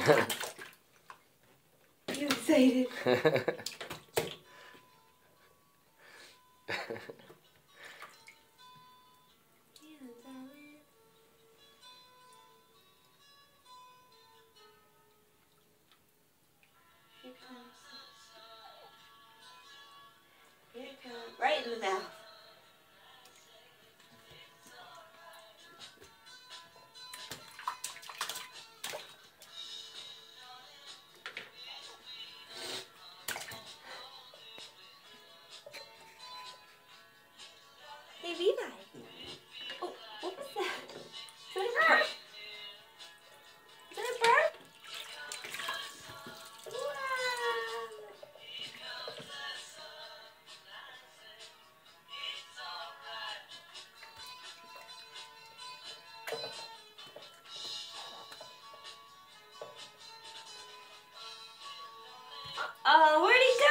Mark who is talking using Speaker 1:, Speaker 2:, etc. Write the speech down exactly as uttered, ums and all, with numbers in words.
Speaker 1: You excited? Here it comes. Right in the mouth. Hey, Levi. Oh, what was that? Is that a bird? Is that a bird? Oh, where'd he go?